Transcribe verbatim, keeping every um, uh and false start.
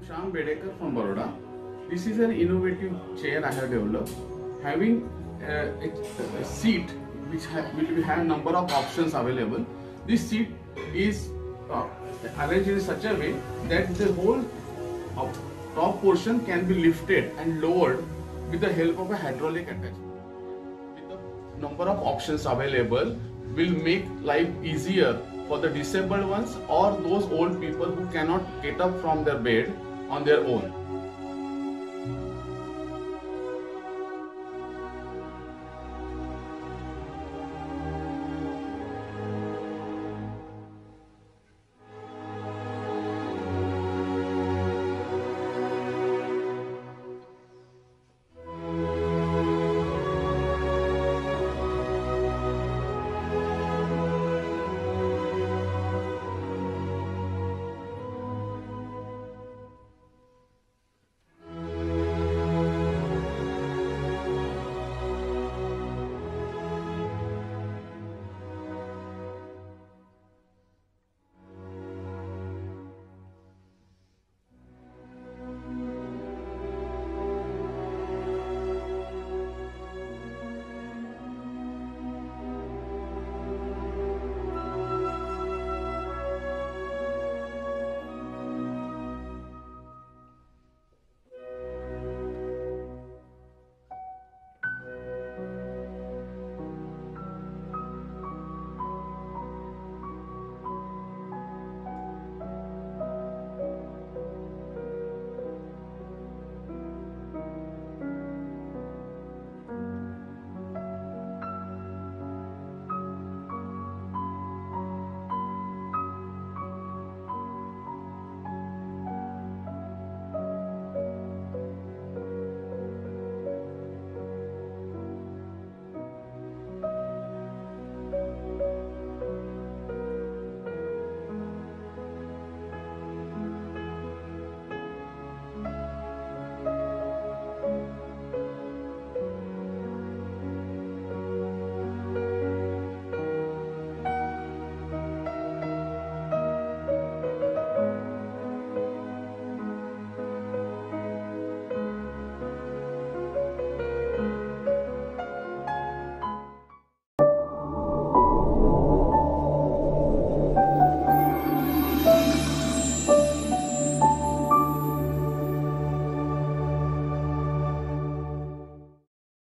Shyam Bedekar from Baroda. This is an innovative chair I have developed, having uh, a, a seat which ha will have number of options available. This seat is uh, arranged in such a way that the whole uh, top portion can be lifted and lowered with the help of a hydraulic attachment. With the number of options available, will make life easier for the disabled ones or those old people who cannot get up from their bed on their own.